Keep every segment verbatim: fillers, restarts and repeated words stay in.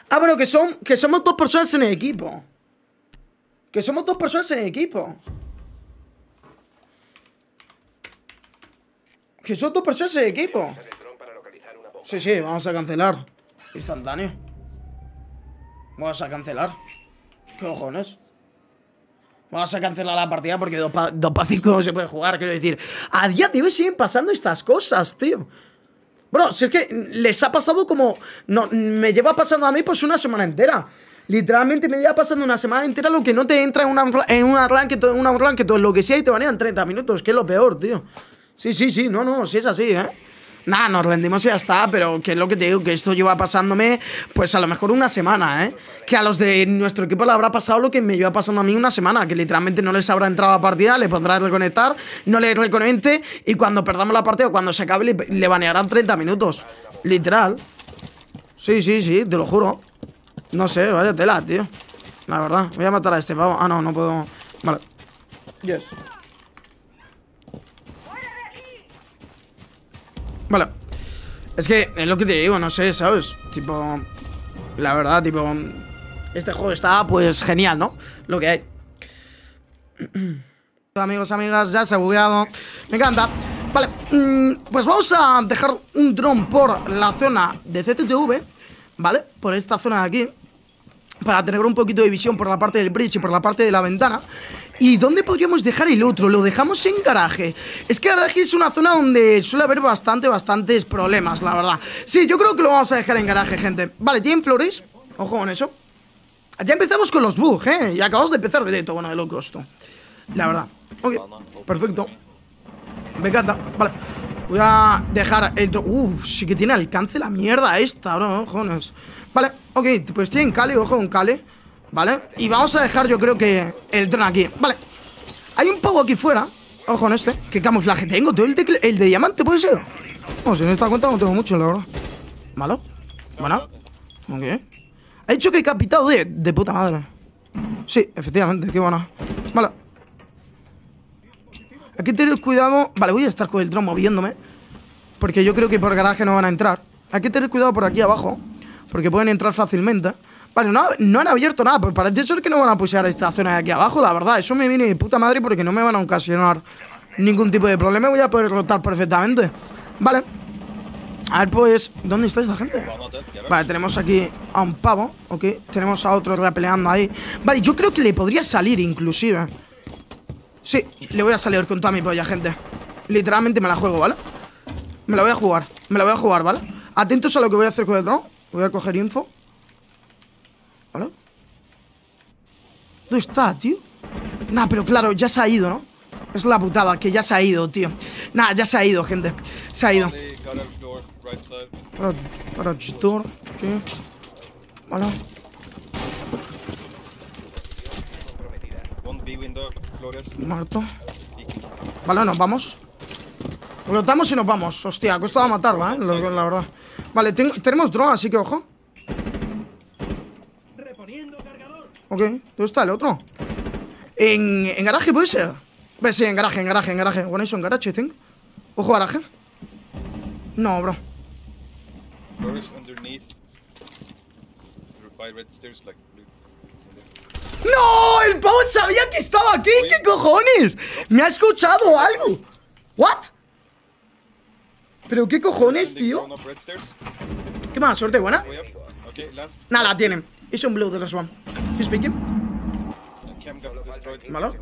Ah, bueno, que, son, que somos dos personas en el equipo. Que somos dos personas en el equipo. Que son dos personas en el equipo. Sí, sí, vamos a cancelar. Instantáneo. Vamos a cancelar. ¿Qué cojones? Vamos a cancelar la partida porque dos para cinco no se puede jugar. Quiero decir, a día de hoy siguen pasando estas cosas, tío. Bro, si es que les ha pasado como... No, me lleva pasando a mí pues una semana entera. Literalmente me lleva pasando una semana entera lo que no te entra en una, en una arranque, en una arranque, todo lo que sea y te banean treinta minutos, que es lo peor, tío. Sí, sí, sí, no, no, sí es así, ¿eh? Nada, nos rendimos y ya está, pero que es lo que te digo, que esto lleva pasándome, pues a lo mejor una semana, ¿eh? Que a los de nuestro equipo le habrá pasado lo que me lleva pasando a mí una semana, que literalmente no les habrá entrado a partida, le pondrá a reconectar, no le reconecte y cuando perdamos la partida o cuando se acabe le, le banearán treinta minutos. Literal. Sí, sí, sí, te lo juro. No sé, vaya tela, tío. La verdad, voy a matar a este pavo. Ah, no, no puedo. Vale. Yes. Vale. Es que es lo que te digo, no sé, ¿sabes? Tipo, la verdad, tipo, este juego está, pues, genial, ¿no? Lo que hay. Amigos, amigas, ya se ha bugueado. Me encanta. Vale, pues vamos a dejar un dron por la zona de C T T V, ¿vale? Por esta zona de aquí, para tener un poquito de visión por la parte del bridge y por la parte de la ventana. ¿Y dónde podríamos dejar el otro? Lo dejamos en garaje. Es que garaje es una zona donde suele haber bastante, bastantes problemas, la verdad. Sí, yo creo que lo vamos a dejar en garaje, gente. Vale, ¿tienen flores? Ojo con eso. Ya empezamos con los bugs, ¿eh? Y acabamos de empezar directo, bueno, de loco esto. La verdad. Ok, perfecto. Me encanta, vale. Voy a dejar el... Uff, sí que tiene alcance la mierda esta, bro, jones. Vale, ok, pues tienen Kale, ojo con Kale. Vale, y vamos a dejar yo creo que el dron aquí. Vale, hay un pavo aquí fuera. Ojo en este, ¿qué camuflaje tengo? ¿Todo el, de, el de diamante puede ser? No, si en esta cuenta no tengo mucho, la verdad. ¿Malo? Bueno, ok. Ha dicho que he capitado de, de puta madre. Sí, efectivamente, qué buena. Vale. Hay que tener cuidado. Vale, voy a estar con el dron moviéndome, porque yo creo que por garaje no van a entrar. Hay que tener cuidado por aquí abajo, porque pueden entrar fácilmente. Vale, no, no han abierto nada. Pues parece ser que no van a pusear esta zona de aquí abajo, la verdad. Eso me viene de puta madre porque no me van a ocasionar ningún tipo de problema. Voy a poder rotar perfectamente. Vale. A ver, pues, ¿dónde está esta gente? Vale, tenemos aquí a un pavo. Ok, tenemos a otro peleando ahí. Vale, yo creo que le podría salir inclusive. Sí, le voy a salir con toda mi polla, gente. Literalmente me la juego, ¿vale? Me la voy a jugar, me la voy a jugar, ¿vale? Atentos a lo que voy a hacer con el drone. Voy a coger info. ¿Vale? ¿Dónde está, tío? Nah, pero claro, ya se ha ido, ¿no? Es la putada, que ya se ha ido, tío. Nah, ya se ha ido, gente. Se ha ido. Garage door, ok. Vale. Muerto. Vale, nos vamos. Rotamos y nos vamos. Hostia, ha costado matarla, eh, la, la verdad. Vale, ten, tenemos drone, así que ojo. Ok, ¿dónde está el otro? En, en garaje puede ser. Ve, sí, en garaje, en garaje, en garaje. Bueno, eso en garage, I think. Ojo, garaje. No, bro. ¡No! ¡El pavo sabía que estaba aquí! ¿Qué cojones? ¿Me ha escuchado algo? ¿What? ¿Pero qué cojones, tío? ¿Qué mala suerte, buena? Nada, la tienen. Es un blue de los one. ¿Qué speaking? ¿Malo?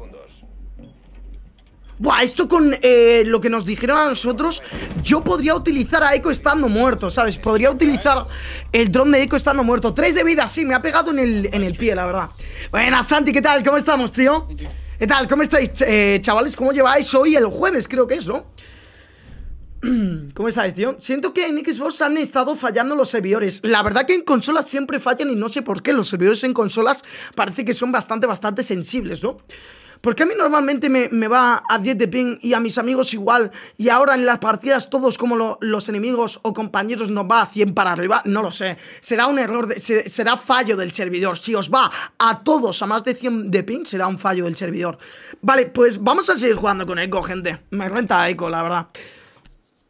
Buah, esto con eh, lo que nos dijeron a nosotros, yo podría utilizar a Echo estando muerto, ¿sabes? Podría utilizar el dron de Echo estando muerto. Tres de vida, sí, me ha pegado en el, en el pie, la verdad. Buenas, Santi, ¿qué tal? ¿Cómo estamos, tío? ¿Qué tal? ¿Cómo estáis, eh, chavales? ¿Cómo lleváis hoy el jueves? Creo que es, ¿no? ¿Cómo estáis, tío? Siento que en Xbox han estado fallando los servidores. La verdad que en consolas siempre fallan y no sé por qué. Los servidores en consolas parece que son bastante, bastante sensibles, ¿no? Porque a mí normalmente me, me va a diez de ping y a mis amigos igual. Y ahora en las partidas todos como lo, los enemigos o compañeros nos va a cien para arriba. No lo sé. Será un error, de, se, será fallo del servidor. Si os va a todos a más de cien de ping, será un fallo del servidor. Vale, pues vamos a seguir jugando con Echo, gente. Me renta Echo, la verdad.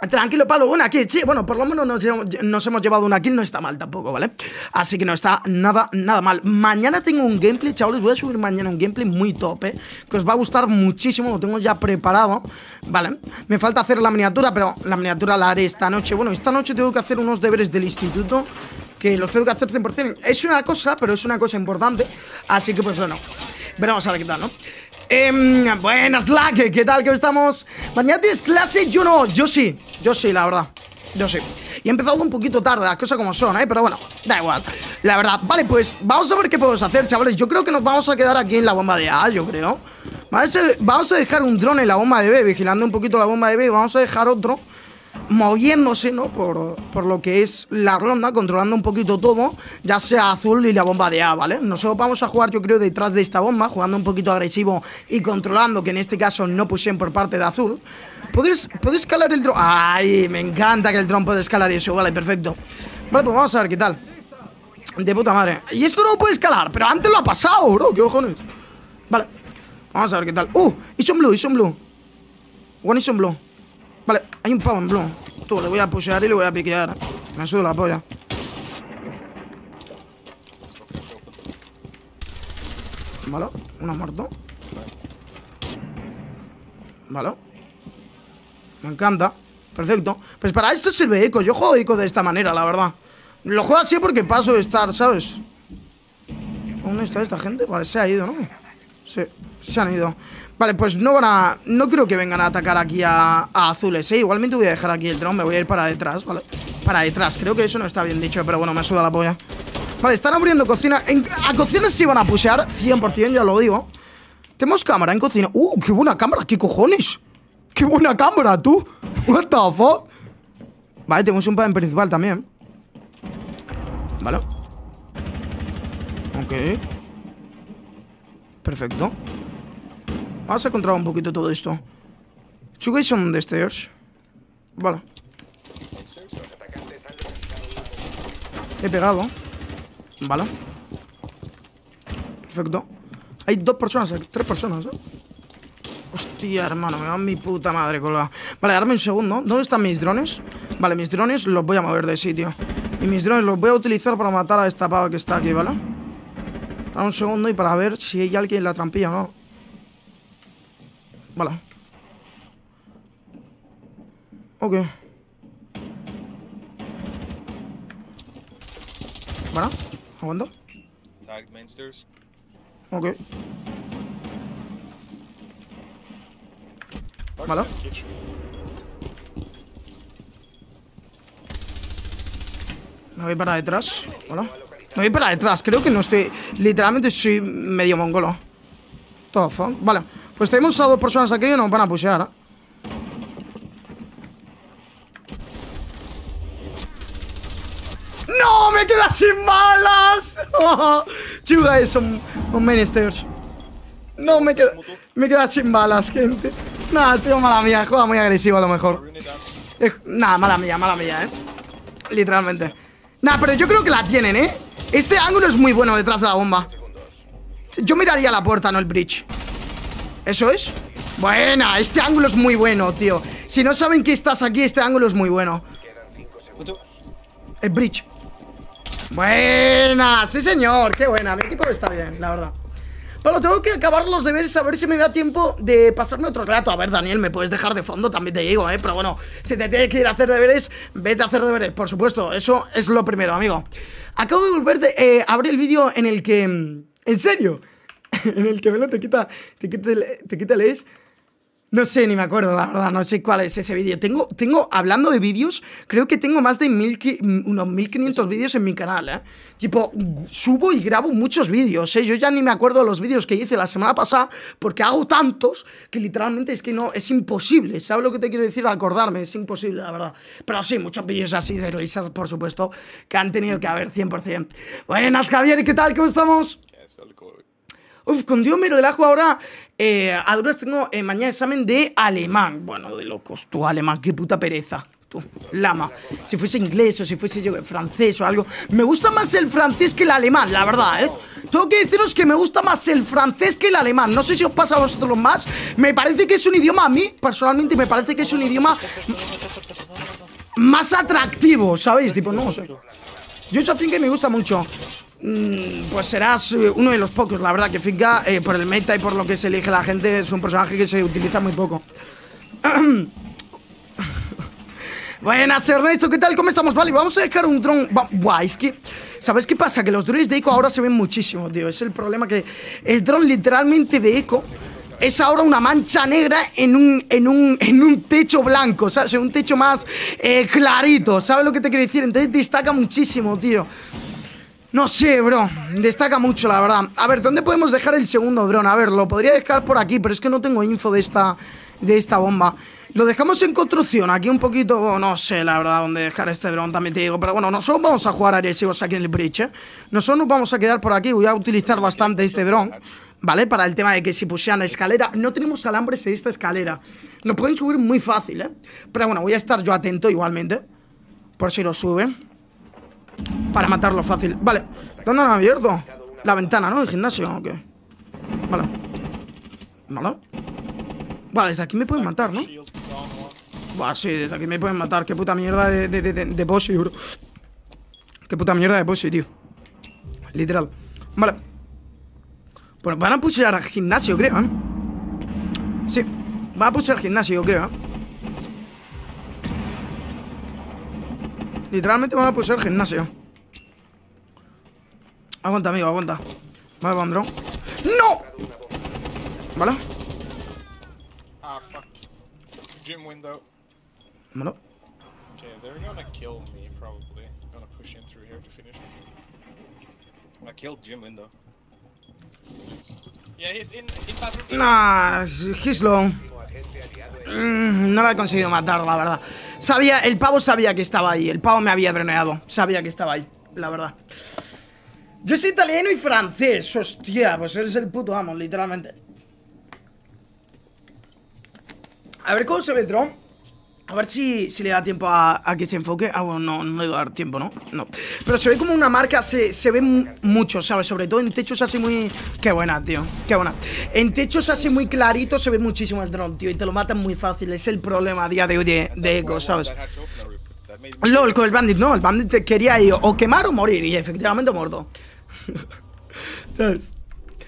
Tranquilo, Pablo, bueno, aquí, sí, bueno, por lo menos nos, nos hemos llevado una kill, no está mal tampoco, ¿vale? Así que no está nada, nada mal. Mañana tengo un gameplay, chavales, voy a subir mañana un gameplay muy top, ¿eh? Que os va a gustar muchísimo, lo tengo ya preparado, ¿vale? Me falta hacer la miniatura, pero la miniatura la haré esta noche. Bueno, esta noche tengo que hacer unos deberes del instituto, que los tengo que hacer cien por cien. Es una cosa, pero es una cosa importante, así que pues bueno, veremos a ver qué tal, ¿no? Eh, buenas, Slack, ¿qué tal? ¿Cómo estamos? Mañana tienes clase, yo no, yo sí, yo sí, la verdad, yo sí. Y he empezado un poquito tarde, las cosas como son, ¿eh? Pero bueno, da igual, la verdad. Vale, pues vamos a ver qué podemos hacer, chavales. Yo creo que nos vamos a quedar aquí en la bomba de A, yo creo. Vamos a dejar un dron en la bomba de B, vigilando un poquito la bomba de B. Vamos a dejar otro moviéndose, ¿no? Por, por lo que es la ronda, controlando un poquito todo, ya sea azul y la bomba de A, ¿vale? Nosotros vamos a jugar, yo creo, detrás de esta bomba, jugando un poquito agresivo y controlando, que en este caso no pushen por parte de azul. ¿Puedes, ¿puedes escalar el dron? ¡Ay! Me encanta que el dron pueda escalar eso, vale, perfecto. Vale, pues vamos a ver qué tal. De puta madre. Y esto no puede escalar, pero antes lo ha pasado, bro, ¿qué cojones? Vale, vamos a ver qué tal. ¡Uh! Ison blue, Ison blue. One Ison blue. Vale, hay un pavo en blue. Tú, le voy a pushear y le voy a piquear. Me sudo la polla. Vale, uno muerto. Vale. Me encanta. Perfecto. Pues para esto sirve eco. Yo juego eco de esta manera, la verdad. Lo juego así porque paso de estar, ¿sabes? ¿Dónde está esta gente? Vale, se ha ido, ¿no? Sí, se han ido. Vale, pues no van a... No creo que vengan a atacar aquí a, a azules, ¿eh? Igualmente voy a dejar aquí el dron. Me voy a ir para detrás, ¿vale? Para detrás, creo que eso no está bien dicho, pero bueno, me suda la polla. Vale, están abriendo cocina. En, a cocina sí van a pushear, cien por cien, ya lo digo. Tenemos cámara en cocina. ¡Uh, qué buena cámara! ¿Qué cojones? ¡Qué buena cámara, tú! What the fuck. Vale, tenemos un pan principal también. Vale. Ok. Perfecto. Vamos a controlar un poquito todo esto. Two guys on the stairs. Vale. He pegado. Vale. Perfecto. Hay dos personas, tres personas, ¿eh? Hostia, hermano, me va mi puta madre colgada. Vale, dame un segundo. ¿Dónde están mis drones? Vale, mis drones los voy a mover de sitio. Y mis drones los voy a utilizar para matar a esta pava que está aquí, ¿vale? Dame un segundo y para ver si hay alguien en la trampilla o no. Vale. Ok. Bueno, aguanto. Ok. Vale. Me voy para detrás. Hola. Me voy para detrás. Creo que no estoy... Literalmente soy medio mongolo. Todo fuck. Vale. Pues tenemos a dos personas aquí y nos van a pushear, ¿eh? ¡No! ¡Me queda sin balas! Oh, you guys on, on many stairs. No, me queda... Me queda sin balas, gente. Nada, tío, mala mía. Juega muy agresivo a lo mejor. Eh, nada, mala mía, mala mía, eh. Literalmente. Nah, pero yo creo que la tienen, eh. Este ángulo es muy bueno detrás de la bomba. Yo miraría la puerta, no el bridge. ¿Eso es? Buena, este ángulo es muy bueno, tío. Si no saben que estás aquí, este ángulo es muy bueno. El bridge. Buena, sí señor, qué buena. Mi equipo está bien, la verdad. Pero tengo que acabar los deberes, a ver si me da tiempo de pasarme otro relato. A ver, Daniel, me puedes dejar de fondo, también te digo, eh. Pero bueno, si te tienes que ir a hacer deberes, vete a hacer deberes, por supuesto. Eso es lo primero, amigo. Acabo de volver de eh, abrir el vídeo en el que... ¿En serio? En el que Melo te quita, te quita, te quita el es. No sé, ni me acuerdo, la verdad, no sé cuál es ese vídeo. Tengo, tengo, hablando de vídeos, creo que tengo más de mil, unos mil quinientos vídeos en mi canal, ¿eh? Tipo, subo y grabo muchos vídeos, ¿eh? Yo ya ni me acuerdo de los vídeos que hice la semana pasada, porque hago tantos que literalmente es que no, es imposible. ¿Sabes lo que te quiero decir? Acordarme, es imposible, la verdad. Pero sí, muchos vídeos así de risas, por supuesto, que han tenido que haber cien por cien. Buenas, Javier, ¿y qué tal? ¿Cómo estamos? Uf, con Dios me relajo ahora. Eh, a duras tengo eh, mañana examen de alemán. Bueno, de locos, tú alemán, qué puta pereza. Tú, lama. Si fuese inglés o si fuese yo francés o algo. Me gusta más el francés que el alemán, la verdad, ¿eh? Tengo que deciros que me gusta más el francés que el alemán. No sé si os pasa a vosotros más. Me parece que es un idioma, a mí, personalmente, me parece que es un idioma más atractivo, ¿sabéis? Tipo, no sé. Joshua Finka me gusta mucho. Mm, pues serás uno de los pocos, la verdad, que Finka, eh, por el meta y por lo que se elige la gente, es un personaje que se utiliza muy poco. Buenas, Ernesto, ¿qué tal? ¿Cómo estamos? Vale, vamos a dejar un dron. Buah, es que, ¿sabes qué pasa? Que los drones de eco ahora se ven muchísimo, tío. Es el problema, que el dron literalmente de eco es ahora una mancha negra en un, en un, en un techo blanco, ¿sabes? En un techo más eh, clarito, ¿sabes lo que te quiero decir? Entonces destaca muchísimo, tío. No sé, bro, destaca mucho, la verdad. A ver, ¿dónde podemos dejar el segundo dron? A ver, lo podría dejar por aquí, pero es que no tengo info de esta, de esta bomba. Lo dejamos en construcción, aquí un poquito, no sé, la verdad, dónde dejar este dron, también te digo. Pero bueno, nosotros vamos a jugar agresivos aquí en el bridge, ¿eh? Nosotros nos vamos a quedar por aquí, voy a utilizar bastante este dron, ¿vale? Para el tema de que si pusieran la escalera, no tenemos alambres en esta escalera. Nos pueden subir muy fácil, ¿eh? Pero bueno, voy a estar yo atento igualmente, por si lo suben, para matarlo fácil. Vale, ¿dónde han abierto? La ventana, ¿no? El gimnasio, ¿o qué? Vale. Vale. Vale, desde aquí me pueden matar, ¿no? Buah, sí, desde aquí me pueden matar. Qué puta mierda de, de, de, de, de bossy, bro. Qué puta mierda de bossy, tío. Literal. Vale. Bueno, van a pushear al gimnasio, creo, ¿eh? Sí, van a pushear al gimnasio, creo, ¿eh? Literalmente van a pushear al gimnasio. Aguanta, amigo, aguanta. Vale, Bandro. ¡No! Vale. Ah, fuck. Gym window. Vale. Okay, they're gonna kill me, probably. Gonna push in through here to finish. I killed gym window. Yeah, he's in, in bathroom. Nah, he's low. Mm, no lo he conseguido matar, la verdad. Sabía, el pavo sabía que estaba ahí. El pavo me había dreneado. Sabía que estaba ahí, la verdad. Yo soy italiano y francés. Hostia, pues eres el puto amo, literalmente. A ver cómo se ve el dron. A ver si, si le da tiempo a, a que se enfoque. Ah, bueno, no, no le va a dar tiempo, ¿no? No. Pero se ve como una marca, se, se ve mucho, ¿sabes? Sobre todo en techos así muy... Qué buena, tío, qué buena. En techos así muy claritos se ve muchísimo el dron, tío. Y te lo matan muy fácil. Es el problema a día de hoy de, de eco, ¿sabes? LOL, con el bandit, no. El bandit quería ir o quemar o morir. Y efectivamente muerto. ¿Sabes?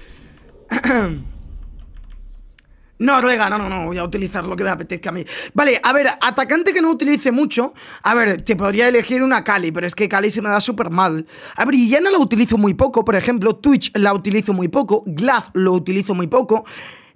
No, Rega, no, no, no, voy a utilizar lo que me apetezca a mí. Vale, a ver, atacante que no utilice mucho. A ver, te podría elegir una Kali, pero es que Kali se me da súper mal. A ver, Yana la utilizo muy poco, por ejemplo. Twitch la utilizo muy poco. Glaz lo utilizo muy poco.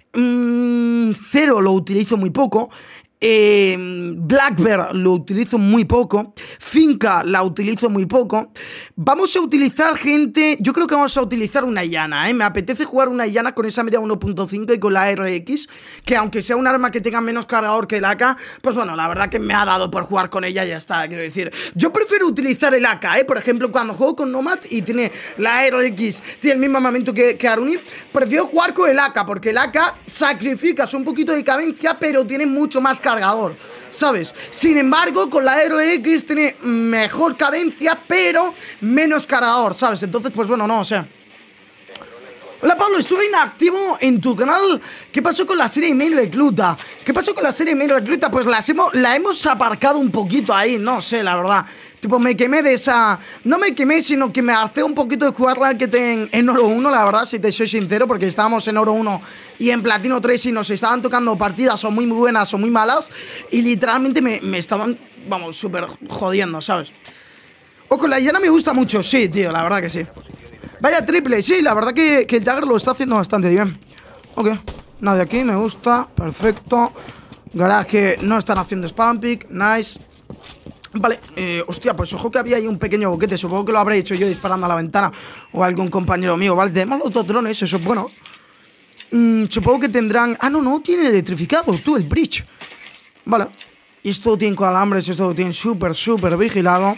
mm, Zero lo utilizo muy poco. Eh, Blackbeard lo utilizo muy poco. Finka la utilizo muy poco. Vamos a utilizar, gente. Yo creo que vamos a utilizar una Yana, ¿eh? Me apetece jugar una Yana con esa media uno punto cinco y con la R X, que aunque sea un arma que tenga menos cargador que el A K, pues bueno, la verdad que me ha dado por jugar con ella y ya está. Quiero decir, yo prefiero utilizar el A K, ¿eh? Por ejemplo, cuando juego con Nomad y tiene la R X, tiene el mismo armamento que, que Aruni, prefiero jugar con el A K, porque el A K sacrificas un poquito de cadencia, pero tiene mucho más cargador, ¿sabes? Sin embargo, con la R X tiene mejor cadencia, pero menos cargador, ¿sabes? Entonces, pues bueno, no, o sea... Hola Pablo, estuve inactivo en tu canal. ¿Qué pasó con la serie Email Recluta? ¿Qué pasó con la serie Email Recluta? Pues las hemos, la hemos aparcado un poquito ahí, no sé, la verdad. Tipo, me quemé de esa... No me quemé, sino que me harté un poquito de jugar Ranked en, en Oro uno, la verdad, si te soy sincero, porque estábamos en Oro uno y en Platino tres y nos estaban tocando partidas o muy buenas o muy malas, y literalmente me, me estaban, vamos, súper jodiendo, ¿sabes? Ojo, la Yana me gusta mucho, sí, tío, la verdad que sí. Vaya triple, sí, la verdad que, que el Jagger lo está haciendo bastante bien. Ok, nadie aquí, me gusta, perfecto. Garaje, no están haciendo spam pick, nice. Vale, eh, hostia, pues ojo que había ahí un pequeño boquete. Supongo que lo habré hecho yo disparando a la ventana o algún compañero mío. Vale, tenemos los dos drones, eso es bueno. mm, Supongo que tendrán... Ah, no, no, tiene electrificado, tú, el bridge. Vale, y esto tiene con alambres, esto lo tienen súper, súper vigilado.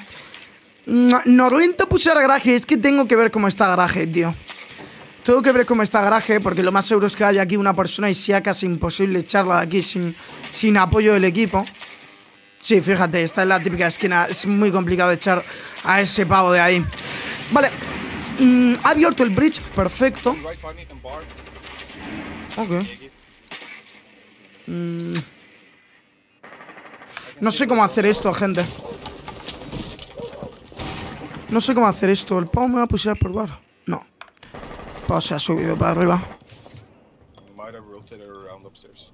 No renta pulsar garaje, es que tengo que ver cómo está garaje, tío. Tengo que ver cómo está garaje, porque lo más seguro es que haya aquí una persona y sea casi imposible echarla de aquí sin, sin apoyo del equipo. Sí, fíjate, esta es la típica esquina. Es muy complicado echar a ese pavo de ahí. Vale, mm, ha abierto el bridge, perfecto. Ok. mm. No sé cómo hacer esto, gente. No sé cómo hacer esto. ¿El pavo me va a pushar por bar? No. El pavo se ha subido para arriba. Might have rotated around upstairs.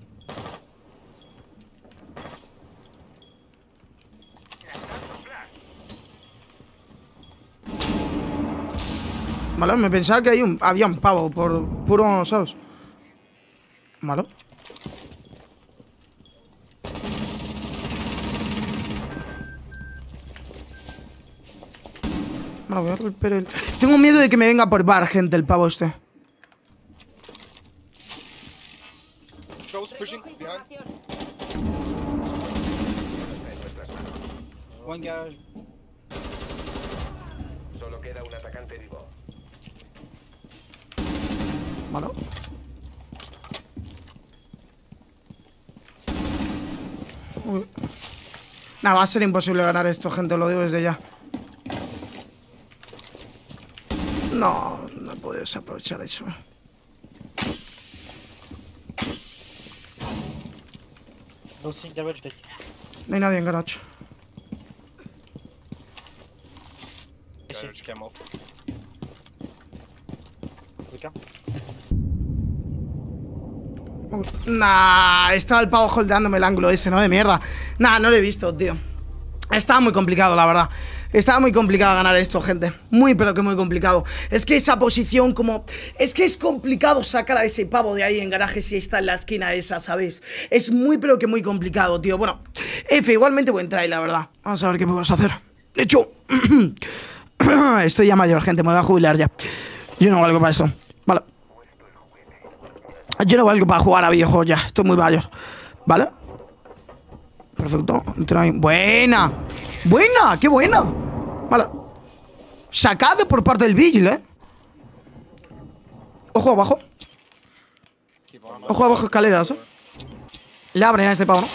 Vale, me pensaba que hay un, había un pavo por puro, ¿sabes? Vale. Bueno, voy a romper el... Tengo miedo de que me venga por bar, gente, el pavo este. Ghost pushing behind. One guy. Solo queda un atacante vivo. Vale. Uy. Nada, va a ser imposible ganar esto, gente, lo digo desde ya. No, no puedo desaprovechar eso. No seeing garage deck. No hay nadie en garage. Garage camel. Lucas. Nah, estaba el pavo holdeándome el ángulo ese, ¿no? De mierda. Nah, no lo he visto, tío. Estaba muy complicado, la verdad. Estaba muy complicado ganar esto, gente. Muy, pero que muy complicado. Es que esa posición como... Es que es complicado sacar a ese pavo de ahí en garaje si está en la esquina esa, ¿sabéis? Es muy, pero que muy complicado, tío. Bueno, F, igualmente buen try, la verdad. Vamos a ver qué podemos hacer. De hecho... Estoy ya mayor, gente. Me voy a jubilar ya. Yo no valgo para esto. Vale. Yo no valgo para jugar a videojuegos ya. Estoy muy mayor. ¿Vale? Perfecto. Buena. Buena. Qué buena. Vale. Sacado por parte del Vigil, eh. Ojo abajo. Ojo abajo escaleras, eh. Le abren a este pavo, ¿no?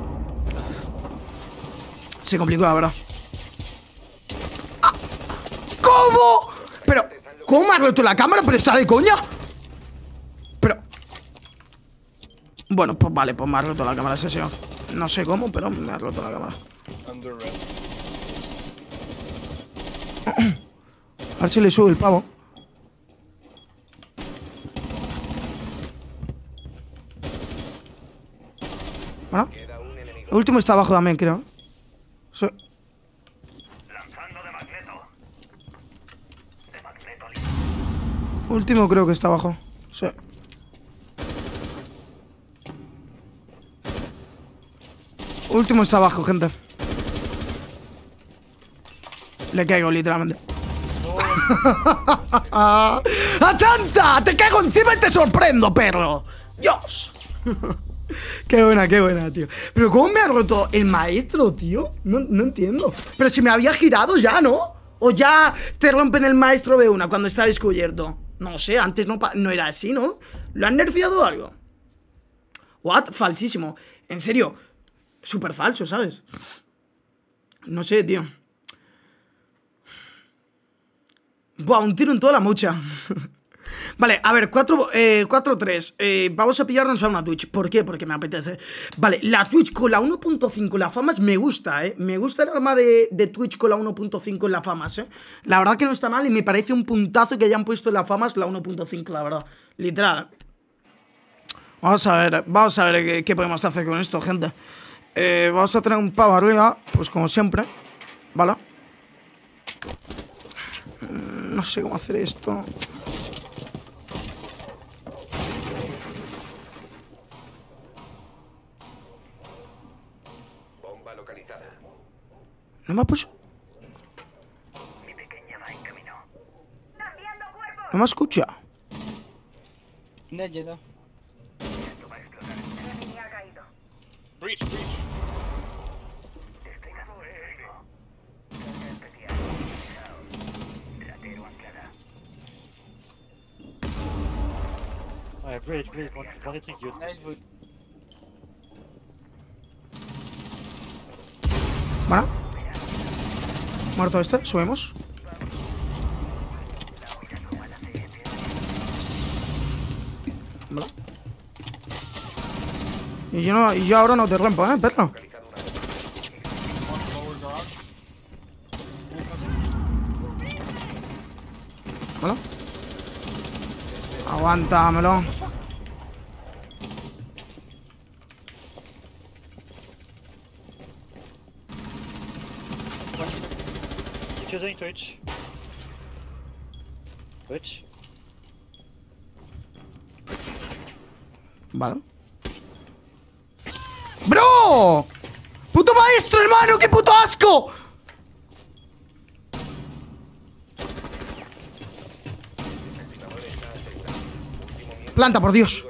Se complicó, la verdad. ¡Ah! ¿Cómo? Pero, ¿cómo me has roto la cámara? ¿Pero está de coña? Pero... Bueno, pues vale, pues me ha roto la cámara ese señor. No sé cómo, pero me ha roto la cámara. Under red. A ver si le sube el pavo. Bueno. El último está abajo también, creo. Sí. Último creo que está abajo. Sí. Último está abajo, gente. Le caigo, literalmente. ¡Achanta! ¡Te caigo encima y te sorprendo, perro! ¡Dios! Qué buena, qué buena, tío. Pero ¿cómo me ha roto el maestro, tío? No, no entiendo. Pero si me había girado ya, ¿no? O ya te rompen el maestro de una cuando está descubierto. No sé, antes no, no era así, ¿no? ¿Lo han nerfeado o algo? What? Falsísimo. En serio, súper falso, ¿sabes? No sé, tío. Buah, un tiro en toda la mucha. Vale, a ver, cuatro tres. eh, Vamos a pillarnos a una Twitch. ¿Por qué? Porque me apetece. Vale, la Twitch con la uno punto cinco, la famas me gusta, eh Me gusta el arma de, de Twitch con la uno punto cinco en la famas, eh La verdad que no está mal y me parece un puntazo que hayan puesto en la famas la uno punto cinco, la verdad. Literal. Vamos a ver, vamos a ver qué, qué podemos hacer con esto, gente. eh, Vamos a tener un pavo arriba, pues como siempre. Vale. No sé cómo hacer esto. Bomba localizada. ¿No me ha puesto? Mi pequeña va en camino. ¿No me escucha? No llega. Esto va a explotar. Enemy ha caído. Breach, breach. Desplegado eléctrico. Especial. Ratero anclada. Alright, bridge, bridge. One, one hitting you. Nice, bridge. Bueno. Muerto este, subimos. Vale. Y yo, no, y yo ahora no te rompo, ¿eh, perro? One lower garage. ¿Vale? Aguántamelo. Defusing Twitch. Twitch. Vale. ¡Bro! ¡Puto maestro, hermano! ¡Qué puto asco! Planta, por Dios.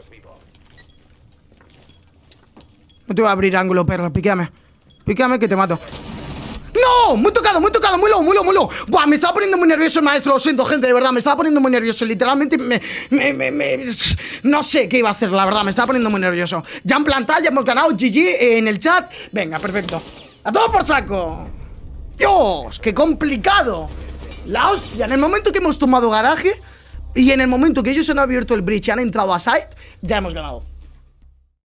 No te voy a abrir ángulo, perro. Píqueame. Píqueame que te mato. ¡No! Muy tocado, muy tocado, muy low, muy low, muy low. Buah, me estaba poniendo muy nervioso el maestro. Lo siento, gente, de verdad. Me estaba poniendo muy nervioso. Literalmente me, me, me, me... No sé qué iba a hacer, la verdad. Me estaba poniendo muy nervioso. Ya en planta, ya hemos ganado. G G en el chat. Venga, perfecto. ¡A todo por saco! ¡Dios! ¡Qué complicado! La hostia. En el momento que hemos tomado garaje y en el momento que ellos han abierto el bridge y han entrado a site, ya hemos ganado.